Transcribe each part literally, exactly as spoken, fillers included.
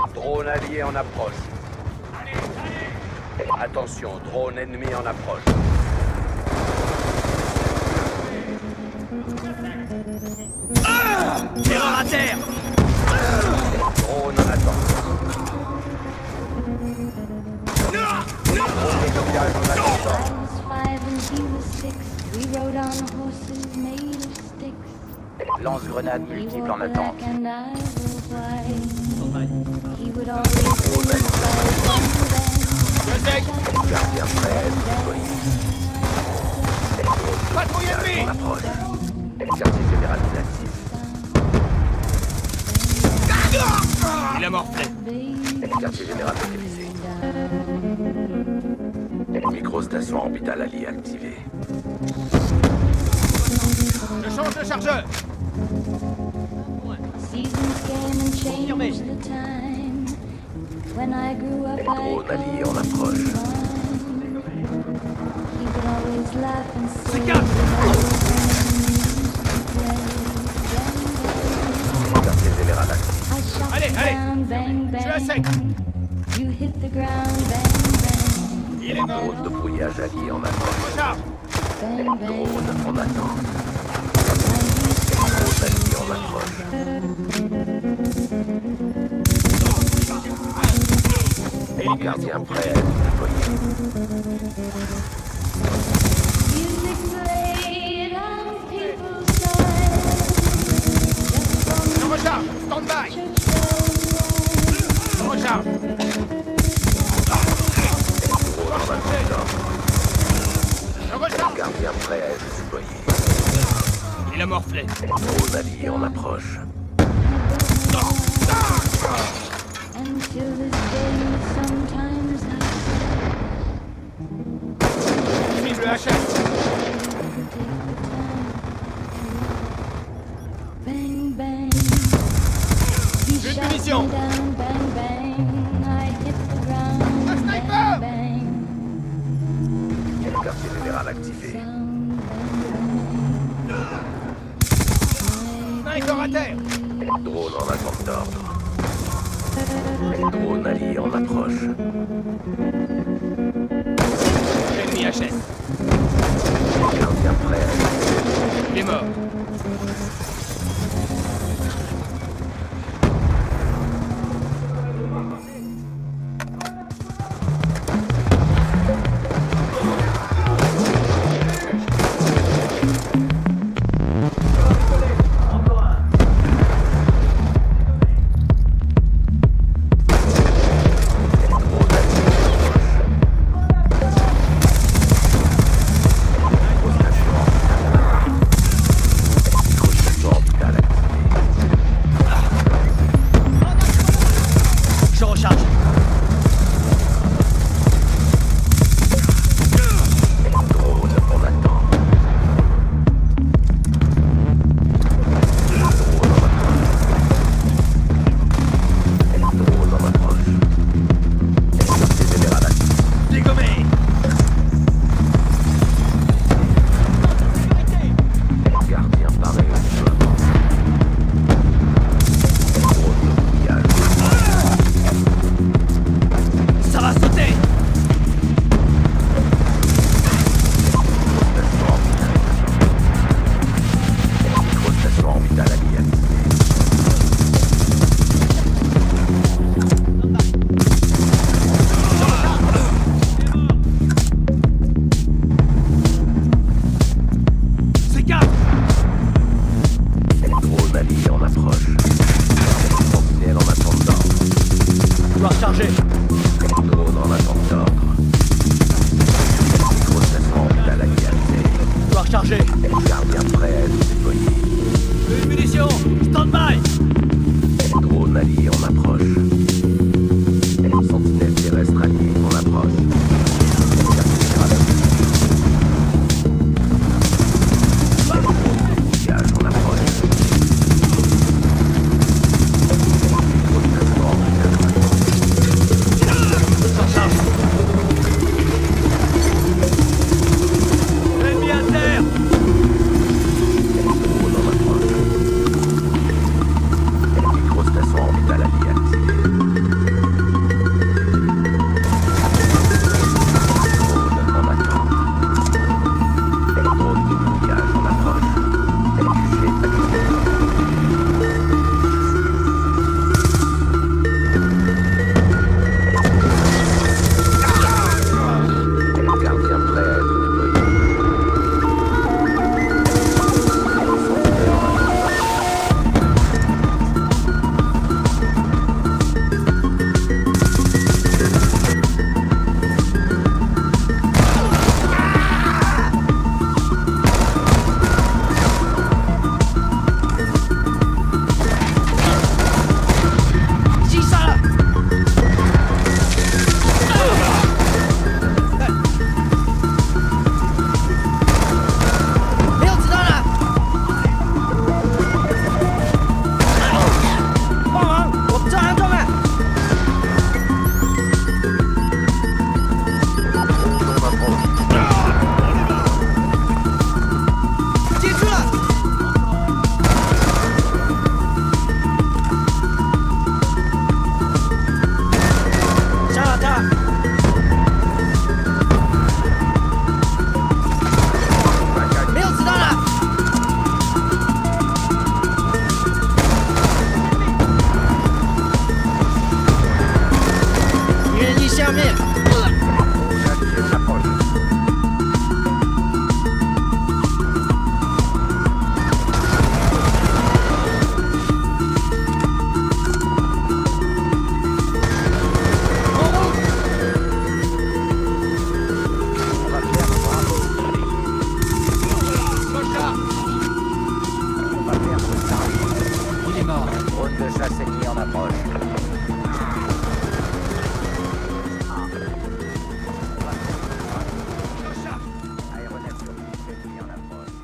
Drone allié en approche. Attention, drone ennemi en approche. Ah, terreur à terre. Drone en attente. Drone décollage en attente. Lance-grenade multiple en attente. Gardien prêt, déployé. Patrouille ennemie. On approche. Quartier général inactif. Il a morflé. Quartier général mobilisé. Microstation orbitale alliée activée. Je change de chargeur. Confirmé. Drone allié en approche. C'est quatre. Quartier général actif. Allez, allez. Je suis à sec. Il est mort. Drone de brouillage allié en approche. Recharge. Drone en attente. Drone allié en approche. Gardien prêt à déployer. Je recharge. Stand by. Je recharge. Drone en attente. Je recharge. Gardien prêt à déployer. Il a morflé. Drone allié en approche. Vive le H S. Une munition. Un sniper. Quartier général activé. Sniper à terre. Drone en attente d'ordre. Drone allié en approche. Ennemi H S. Gardien prêt à Il est mort. Je recharge. Drone en attente. Drone en approche. Quartier général actif. Dégommé. Gardien paré au déploiement. Drone de brouillage. Ça va sauter. Microstation orbitale alliée activée. C'est quatre. Drone allié en approche. Sentinelle en attente d'ordre. Couloir chargé. Drone en attente d'ordre. Microstation orbitale alliée activée. Couloir chargé. Gardien prêt à déployer. Une munition. Stand by. Drone allié en approche. Sentinelle terrestre allié en approche. Quartier général actif. Drone de brouillage en approche. Microstation orbitale. Je recharge. Ennemi à terre. Drone en approche. Microstation orbitale alliée activée. merde. On approche. Il est mort. Drone de chasse ennemi en approche. Aéronef sur piste ennemi en approche.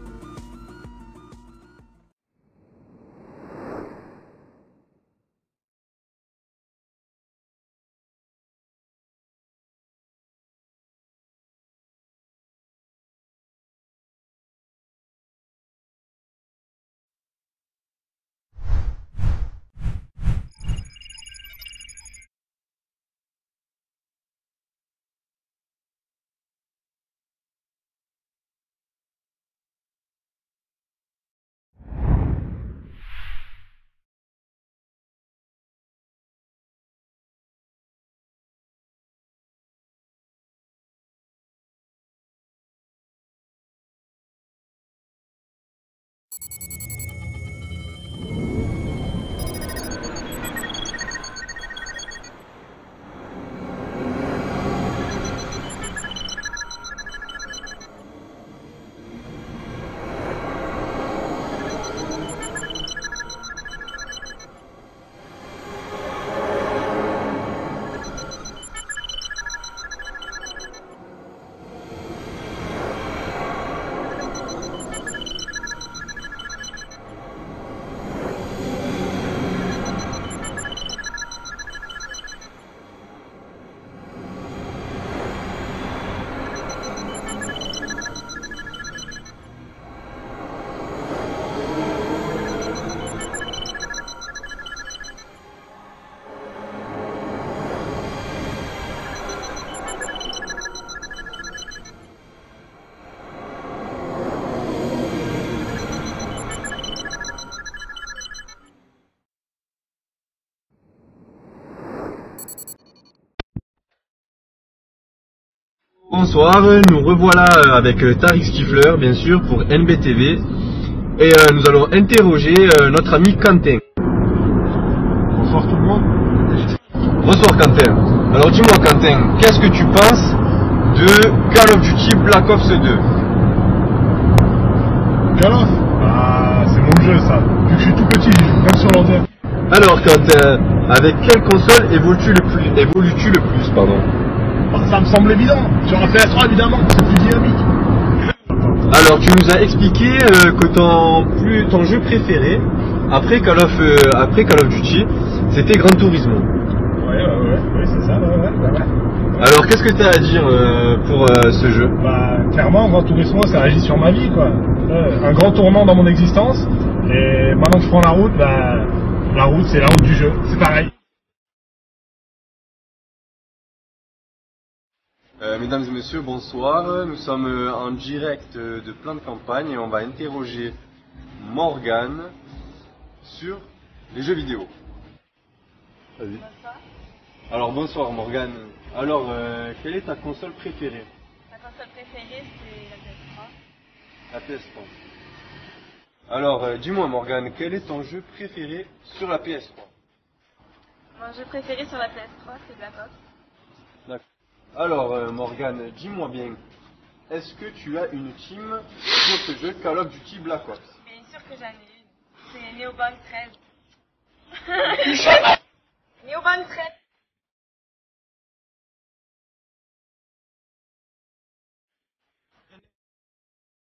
Bonsoir, nous revoilà avec Tariq Stifler, bien sûr, pour N B T V. Et euh, nous allons interroger euh, notre ami Quentin. Bonsoir tout le monde. Bonsoir Quentin. Alors dis-moi Quentin, qu'est-ce que tu penses de Call of Duty Black Ops deux? Call of Ah, c'est mon jeu ça. Vu que je suis tout petit, je joue même sur l'ordinateur. Alors Quentin, avec quelle console évolues-tu le plus, évolues-tu le plus pardon Ah, ça me semble évident. Sur la P S trois évidemment, c'est plus dynamique. Alors tu nous as expliqué euh, que ton, plus, ton jeu préféré après Call of, euh, après Call of Duty, c'était Gran Turismo. Ouais, ouais, ouais, ouais c'est ça, ouais, ouais, ouais, ouais. Alors qu'est-ce que tu as à dire euh, pour euh, ce jeu? Bah, clairement, Gran Turismo, ça agit sur ma vie, quoi. Euh, un grand tournant dans mon existence. Et maintenant que je prends la route, bah, la route, c'est la route du jeu. C'est pareil. Euh, mesdames et messieurs, bonsoir. Nous sommes euh, en direct euh, de Plan de Campagne et on va interroger Morgane sur les jeux vidéo. Vas-y. Bonsoir. Alors bonsoir Morgane. Alors, euh, quelle est ta console préférée? Ma console préférée, c'est la P S trois. La P S trois. Alors, euh, dis-moi Morgane, quel est ton jeu préféré sur la P S trois? Mon jeu préféré sur la P S trois, c'est Black Ops. D'accord. Alors euh, Morgane, dis-moi bien, est-ce que tu as une team sur ce jeu Call of Duty Black Ops? Bien sûr que j'en ai une. C'est Neoban treize. Neoban treize.